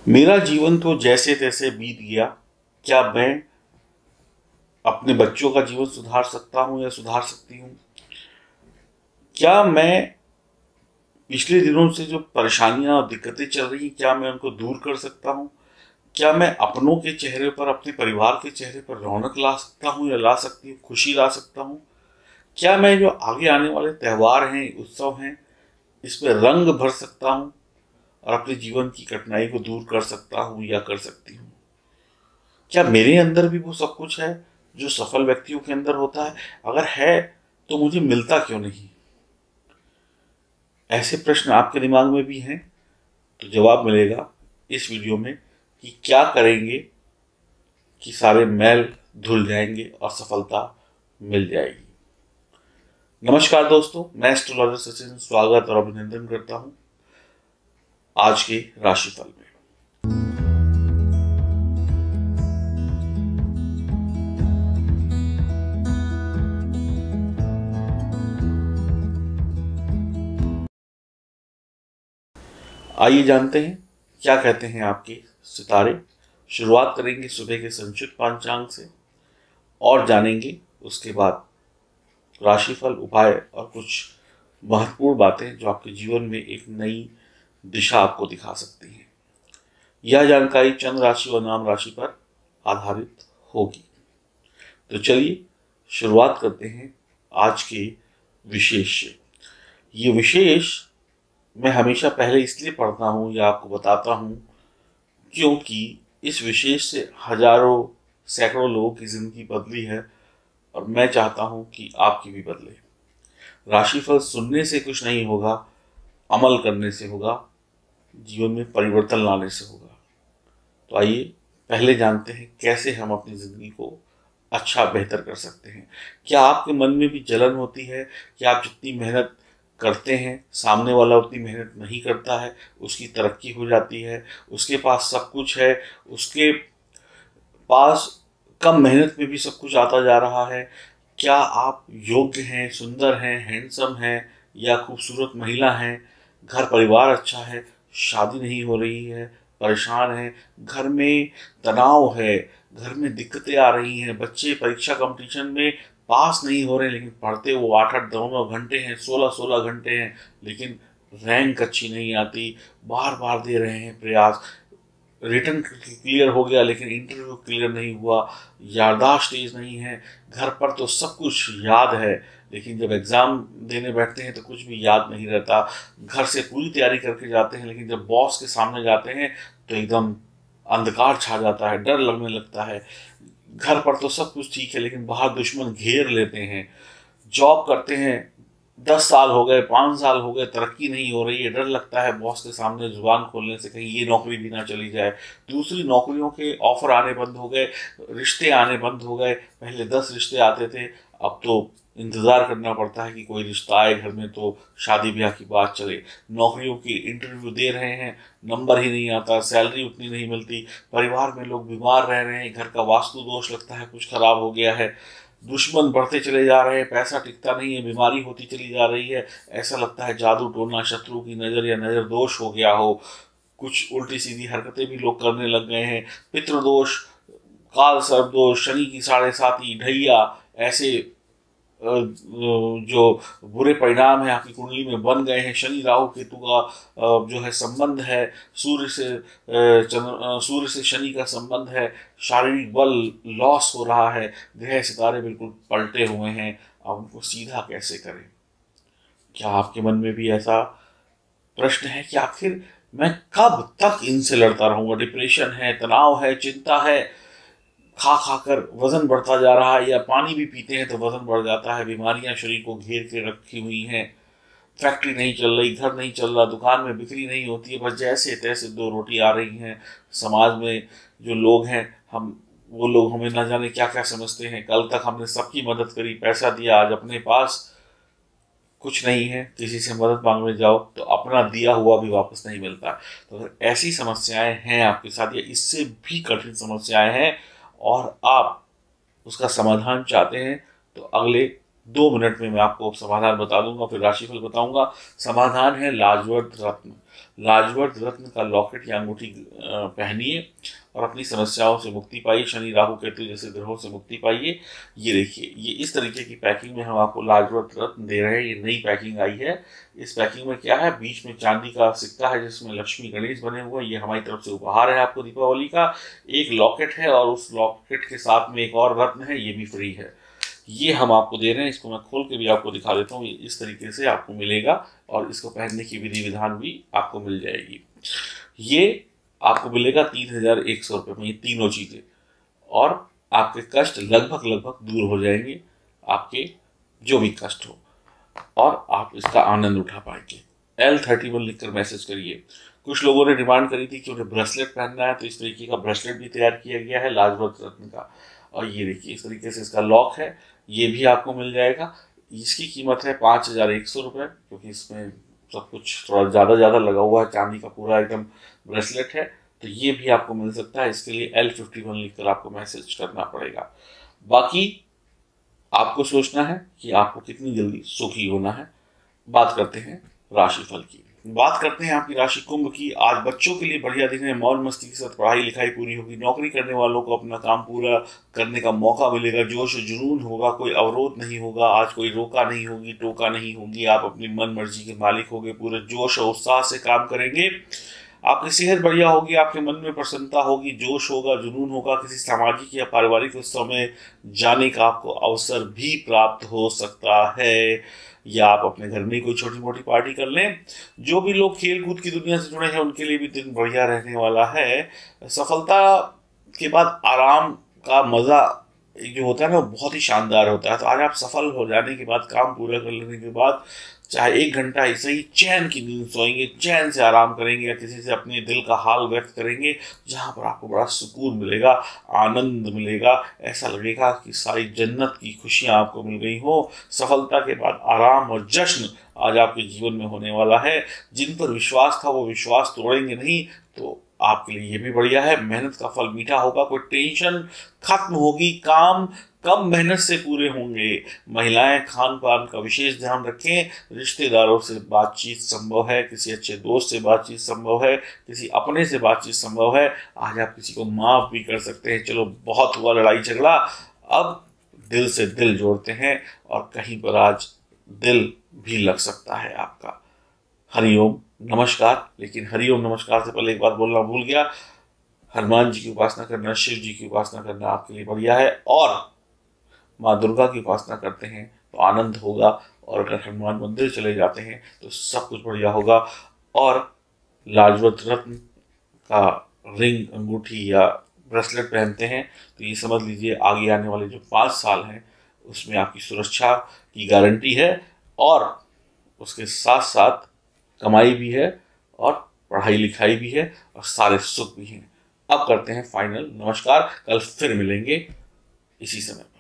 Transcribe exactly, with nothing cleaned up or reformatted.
मेरा जीवन तो जैसे तैसे बीत गया। क्या मैं अपने बच्चों का जीवन सुधार सकता हूँ या सुधार सकती हूँ? क्या मैं पिछले दिनों से जो परेशानियां और दिक्कतें चल रही क्या मैं उनको दूर कर सकता हूँ? क्या मैं अपनों के चेहरे पर, अपने परिवार के चेहरे पर रौनक ला सकता हूँ या ला सकती हूँ, खुशी ला सकता हूँ? क्या मैं जो आगे आने वाले त्यौहार हैं, उत्सव हैं, इसमें रंग भर सकता हूँ और अपने जीवन की कठिनाई को दूर कर सकता हूँ या कर सकती हूँ? क्या मेरे अंदर भी वो सब कुछ है जो सफल व्यक्तियों के अंदर होता है? अगर है तो मुझे मिलता क्यों नहीं? ऐसे प्रश्न आपके दिमाग में भी हैं तो जवाब मिलेगा इस वीडियो में कि क्या करेंगे कि सारे मैल धुल जाएंगे और सफलता मिल जाएगी। नमस्कार दोस्तों, मैं एस्ट्रोलॉजर सचिन स्वागत और अभिनंदन करता हूं आज के राशिफल में। आइए जानते हैं क्या कहते हैं आपके सितारे। शुरुआत करेंगे सुबह के संचित पंचांग से और जानेंगे उसके बाद राशिफल, उपाय और कुछ महत्वपूर्ण बातें जो आपके जीवन में एक नई दिशा आपको दिखा सकती हैं। यह जानकारी चंद्र राशि और नाम राशि पर आधारित होगी। तो चलिए शुरुआत करते हैं आज के विशेष से। ये विशेष मैं हमेशा पहले इसलिए पढ़ता हूँ या आपको बताता हूँ क्योंकि इस विशेष से हजारों सैकड़ों लोगों की जिंदगी बदली है और मैं चाहता हूँ कि आपकी भी बदले। राशिफल सुनने से कुछ नहीं होगा, अमल करने से होगा, जीवन में परिवर्तन लाने से होगा। तो आइए पहले जानते हैं कैसे हम अपनी जिंदगी को अच्छा बेहतर कर सकते हैं। क्या आपके मन में भी जलन होती है कि आप जितनी मेहनत करते हैं सामने वाला उतनी मेहनत नहीं करता है, उसकी तरक्की हो जाती है, उसके पास सब कुछ है, उसके पास कम मेहनत में भी सब कुछ आता जा रहा है? क्या आप योग्य हैं, सुंदर हैं, हैंडसम हैं या खूबसूरत महिला हैं, घर परिवार अच्छा है, शादी नहीं हो रही है, परेशान हैं, घर में तनाव है, घर में दिक्कतें आ रही हैं, बच्चे परीक्षा कंपटीशन में पास नहीं हो रहे लेकिन पढ़ते वो आठ आठ नौ नौ घंटे हैं, सोलह सोलह घंटे हैं, लेकिन रैंक अच्छी नहीं आती, बार बार दे रहे हैं प्रयास, रिटर्न क्लियर हो गया लेकिन इंटरव्यू क्लियर नहीं हुआ, याददाश्त तेज नहीं है, घर पर तो सब कुछ याद है लेकिन जब एग्ज़ाम देने बैठते हैं तो कुछ भी याद नहीं रहता, घर से पूरी तैयारी करके जाते हैं लेकिन जब बॉस के सामने जाते हैं तो एकदम अंधकार छा जाता है, डर लगने लगता है, घर पर तो सब कुछ ठीक है लेकिन बाहर दुश्मन घेर लेते हैं, जॉब करते हैं, दस साल हो गए, पाँच साल हो गए, तरक्की नहीं हो रही है, डर लगता है बॉस के सामने जुबान खोलने से कहीं ये नौकरी भी ना चली जाए, दूसरी नौकरियों के ऑफर आने बंद हो गए, रिश्ते आने बंद हो गए, पहले दस रिश्ते आते थे, अब तो इंतज़ार करना पड़ता है कि कोई रिश्ता आए घर में तो शादी ब्याह की बात चले, नौकरियों की इंटरव्यू दे रहे हैं, नंबर ही नहीं आता, सैलरी उतनी नहीं मिलती, परिवार में लोग बीमार रह रहे हैं, घर का वास्तु दोष लगता है कुछ खराब हो गया है, दुश्मन बढ़ते चले जा रहे हैं, पैसा टिकता नहीं है, बीमारी होती चली जा रही है, ऐसा लगता है जादू टोना, शत्रु की नज़र या नज़र दोष हो गया हो, कुछ उल्टी सीधी हरकतें भी लोग करने लग गए हैं, पितृदोष, काल सर्प दोष, शनि की साढ़े साती, ढैया, ऐसे जो बुरे परिणाम है आपकी कुंडली में बन गए हैं, शनि राहु केतु का जो है संबंध है, सूर्य से चंद्र सूर्य से शनि का संबंध है, शारीरिक बल लॉस हो रहा है, ग्रह सितारे बिल्कुल पलटे हुए हैं, अब उनको सीधा कैसे करें? क्या आपके मन में भी ऐसा प्रश्न है कि आखिर मैं कब तक इनसे लड़ता रहूंगा? डिप्रेशन है, तनाव है, चिंता है, खा खा कर वजन बढ़ता जा रहा है या पानी भी पीते हैं तो वजन बढ़ जाता है, बीमारियां शरीर को घेर के रखी हुई हैं, फैक्ट्री नहीं चल रही, घर नहीं चल रहा, दुकान में बिक्री नहीं होती है, बस जैसे तैसे दो रोटी आ रही हैं, समाज में जो लोग हैं हम वो लोग हमें ना जाने क्या क्या समझते हैं, कल तक हमने सबकी मदद करी, पैसा दिया, आज अपने पास कुछ नहीं है, किसी से मदद मांगने जाओ तो अपना दिया हुआ भी वापस नहीं मिलता। तो अगर ऐसी समस्याएं हैं आपके साथ या इससे भी कठिन समस्याएं हैं और आप उसका समाधान चाहते हैं तो अगले दो मिनट में मैं आपको समाधान बता दूंगा, फिर राशिफल बताऊंगा। समाधान है लाजवंत रत्न। लाजवर्थ रत्न का लॉकेट या अंगूठी पहनिए और अपनी समस्याओं से मुक्ति पाइए, शनि राहु केतु जैसे ग्रहों से मुक्ति पाइए। ये देखिए, ये इस तरीके की पैकिंग में हम आपको लाजवर्थ रत्न दे रहे हैं। ये नई पैकिंग आई है। इस पैकिंग में क्या है, बीच में चांदी का सिक्का है जिसमें लक्ष्मी गणेश बने हुए हैं। ये हमारी तरफ से उपहार है आपको दीपावली का। एक लॉकेट है और उस लॉकेट के साथ में एक और रत्न है, ये भी फ्री है। ये हम आपको दे रहे हैं। इसको मैं खोल के भी आपको दिखा देता हूँ। इस तरीके से आपको मिलेगा और इसको पहनने की विधि विधान भी आपको मिल जाएगी। ये आपको मिलेगा तीन हजार एक सौ रुपये में, ये तीनों चीज़ें, और आपके कष्ट लगभग लगभग दूर हो जाएंगे, आपके जो भी कष्ट हो, और आप इसका आनंद उठा पाएंगे। एल थर्टी वन लिखकर मैसेज करिए। कुछ लोगों ने डिमांड करी थी कि उन्हें ब्रेसलेट पहनना है, तो इस तरीके का ब्रेसलेट भी तैयार किया गया है लाजवर्थ रत्न का। और ये देखिए, इस तरीके से इसका लॉक है, ये भी आपको मिल जाएगा। इसकी कीमत है पाँच हजार एक सौ रुपये, क्योंकि इसमें सब कुछ थोड़ा ज़्यादा ज़्यादा लगा हुआ है, चांदी का पूरा एकदम ब्रेसलेट है। तो ये भी आपको मिल सकता है। इसके लिए एल फिफ्टी वन लिखकर आपको मैसेज करना पड़ेगा। बाकी आपको सोचना है कि आपको कितनी जल्दी सुखी होना है। बात करते हैं राशिफल की। बात करते हैं आपकी राशि कुंभ की। आज बच्चों के लिए बढ़िया दिन है। मौज मस्ती के साथ पढ़ाई लिखाई पूरी होगी। नौकरी करने वालों को अपना काम पूरा करने का मौका मिलेगा। जोश जुनून होगा, कोई अवरोध नहीं होगा। आज कोई रोका नहीं होगी, टोका नहीं होगी। आप अपनी मन मर्जी के मालिक होगे। पूरे जोश और उत्साह से काम करेंगे। आपकी सेहत बढ़िया होगी। आपके मन में प्रसन्नता होगी, जोश होगा, जुनून होगा। किसी सामाजिक या पारिवारिक उत्सव में जाने का आपको अवसर भी प्राप्त हो सकता है, या आप अपने घर में कोई छोटी मोटी पार्टी कर लें। जो भी लोग खेल कूद की दुनिया से जुड़े हैं उनके लिए भी दिन बढ़िया रहने वाला है। सफलता के बाद आराम का मज़ा जो होता है ना, वो बहुत ही शानदार होता है। तो आज आप सफल हो जाने के बाद, काम पूरा कर लेने के बाद, चाहे एक घंटा ऐसे ही चैन की नींद सोएंगे, चैन से आराम करेंगे, या किसी से अपने दिल का हाल व्यक्त करेंगे, जहाँ पर आपको बड़ा सुकून मिलेगा, आनंद मिलेगा। ऐसा लगेगा कि सारी जन्नत की खुशियाँ आपको मिल गई हो। सफलता के बाद आराम और जश्न आज आपके जीवन में होने वाला है। जिन पर विश्वास था वो विश्वास तोड़ेंगे नहीं, तो आपके लिए ये भी बढ़िया है। मेहनत का फल मीठा होगा। कोई टेंशन खत्म होगी। काम कम मेहनत से पूरे होंगे। महिलाएं खान पान का विशेष ध्यान रखें। रिश्तेदारों से बातचीत संभव है। किसी अच्छे दोस्त से बातचीत संभव है। किसी अपने से बातचीत संभव है। आज आप किसी को माफ भी कर सकते हैं। चलो बहुत हुआ लड़ाई झगड़ा, अब दिल से दिल जोड़ते हैं और कहीं पर आज दिल भी लग सकता है आपका। हरिओम नमस्कार। लेकिन हरिओम नमस्कार से पहले एक बात बोलना भूल गया। हनुमान जी की उपासना करना, शिव जी की उपासना करना आपके लिए बढ़िया है। और माँ दुर्गा की उपासना करते हैं तो आनंद होगा। और अगर हनुमान मंदिर चले जाते हैं तो सब कुछ बढ़िया होगा। और लाजवर्थ रत्न का रिंग, अंगूठी या ब्रेसलेट पहनते हैं तो ये समझ लीजिए आगे आने वाले जो पाँच साल हैं उसमें आपकी सुरक्षा की गारंटी है, और उसके साथ साथ कमाई भी है, और पढ़ाई लिखाई भी है, और सारे सुख भी हैं। अब करते हैं फाइनल। नमस्कार। कल फिर मिलेंगे इसी समय।